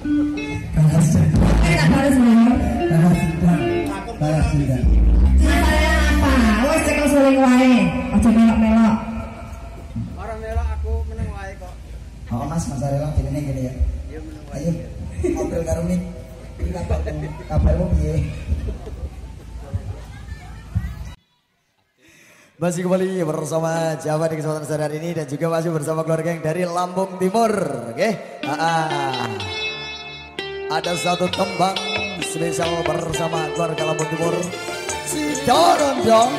Balas dendam. Enak balas dendam. Balas dendam. Balas dendam. Masalahnya apa? Wes cekel suling wae. Aja melok-melok. Orang melok aku meneng wae kok. Oh Mas, masalah gini gini ya. Iya meneng wae. Ayo, ngobrol karo Mik. Iki kabarmu piye? Masih kembali bersama Jawa di kesempatan sadar ini dan juga masih bersama keluarga yang dari Lampung Timur, oke? Ada satu tembang spesial bersama keluarga Lampung Timur, si Dorondong.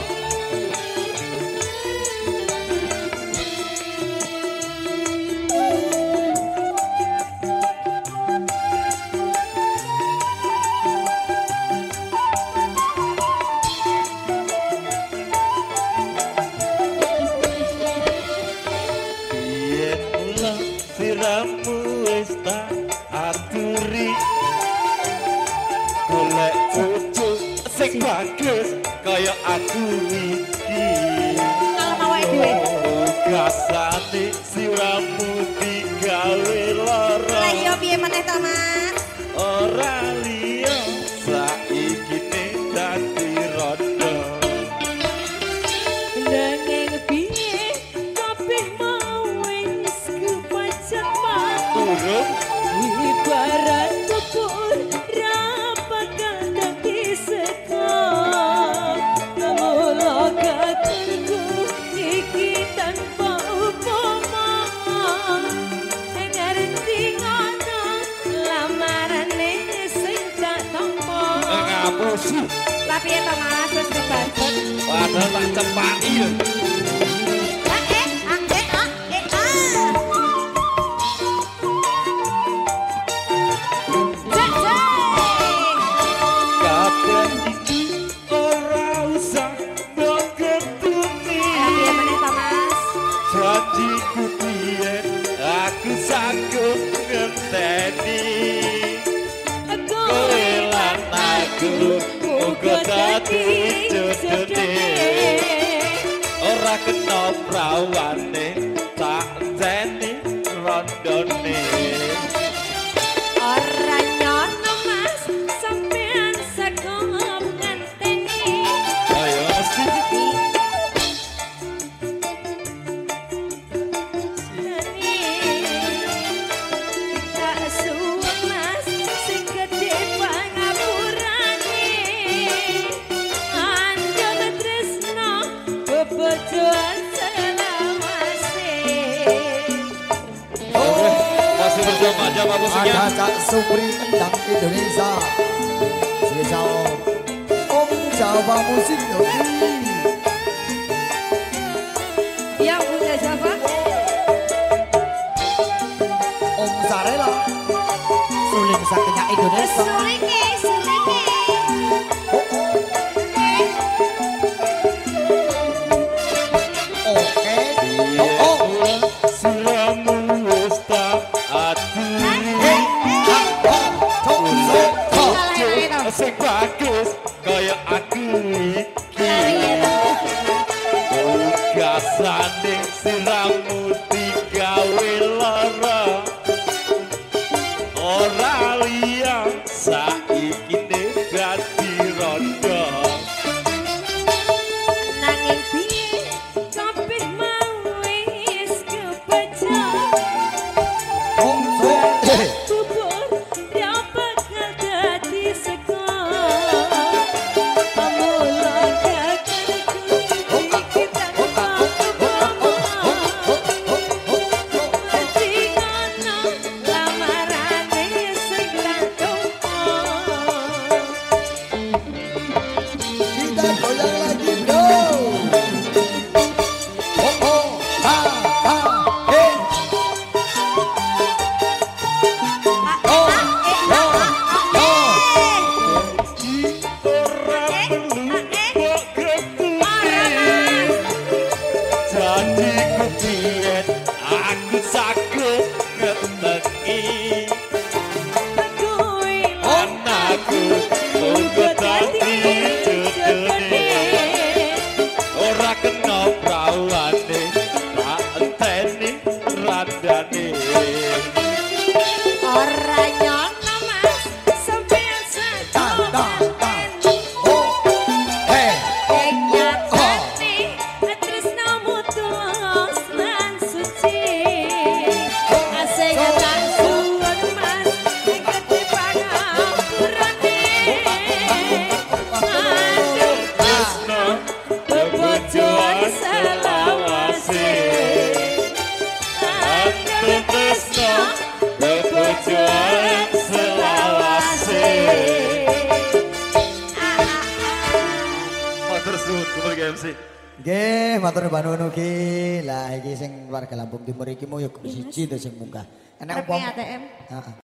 Siramu wis tak aturi golek cucu sing bagus kaya aku iki Kalau awake dhewe. gasane siramu digawe lara Lah iya piye meneh to, Mas? ora liya saiki ne dadi rondo Nanging piye kabeh mau wis kepajak mati ibarat kubur rapat dadi sekop mula katurku iki tanpa upama ngerti ngono lamarane sing tak tampa ngapusi Lah piye to, Mas? Wis kebantet. padahal tak cepaki ya kabeh iki ora usah mbok ketuni janjiku biyen aku sanggup ngenteni kowe lan aku muga dadi jodone ora kena prawane tak jeni rondone Ora nyono Mas, sampean sakop ngenteni. ayo sini Tak suwek Mas, sing gedhe pangapurane. Andhar tresno bebojoan selawase. masih bersama Jawa Musiknya Ada Cak Supri Endang Indonesia, spesial Om Jawa Musik Yogi. Yang punya siapa? Om Sarela, suling saktinya Indonesia. Sulike, sulike. Oke, siramu wis tak aturi sing bagus kaya aku iki gasane siramu digawe lara ora liya saiki ne dadi rondo Nanging piye kabeh mau wis kepajak. Kubur ya bakal dadi sekop mula kakarku iki tanpa upama mati ngono lamarane ora nyono mas sampeyan saja Nggih, matur nuwun ugi. Lah iki sing warga Lampung Timur iki mau ya siji to sing munggah. Enak apa? ATM. Heeh.